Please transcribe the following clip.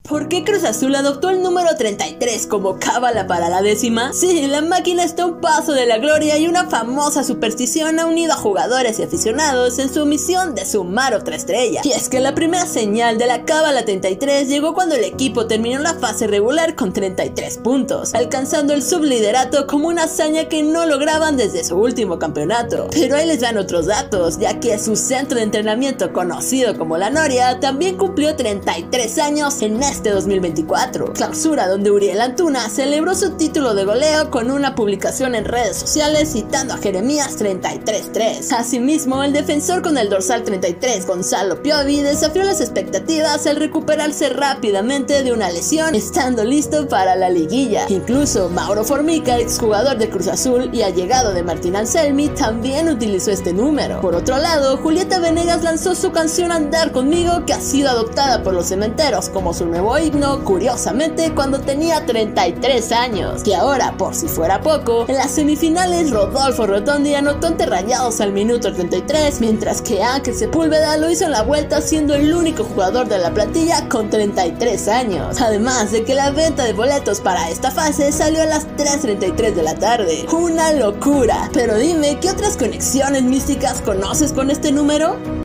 ¿Por qué Cruz Azul adoptó el número 33 como cábala para la décima? Sí, la máquina está a un paso de la gloria y una famosa superstición ha unido a jugadores y aficionados en su misión de sumar otra estrella. Y es que la primera señal de la cábala 33 llegó cuando el equipo terminó la fase regular con 33 puntos, alcanzando el subliderato como una hazaña que no lograban desde su último campeonato. Pero ahí les dan otros datos, ya que su centro de entrenamiento conocido como La Noria también cumplió 33 años en este 2024, clausura donde Uriel Antuna celebró su título de goleo con una publicación en redes sociales citando a Jeremías 33-3. Asimismo, el defensor con el dorsal 33, Gonzalo Piovi, desafió las expectativas al recuperarse rápidamente de una lesión, estando listo para la liguilla. Incluso Mauro Formica, exjugador de Cruz Azul y allegado de Martín Anselmi, también utilizó este número. Por otro lado, Julieta Venegas lanzó su canción Andar Conmigo, que ha sido adoptada por los cementeros como su nuevo himno, curiosamente cuando tenía 33 años. Y ahora, por si fuera poco, en las semifinales Rodolfo Rotondi anotó ante Rayados al minuto 33, mientras que Ángel Sepúlveda lo hizo en la vuelta siendo el único jugador de la plantilla con 33 años. Además de que la venta de boletos para esta fase salió a las 3:33 de la tarde. ¡Una locura! Pero dime, ¿qué otras conexiones místicas conoces con este número?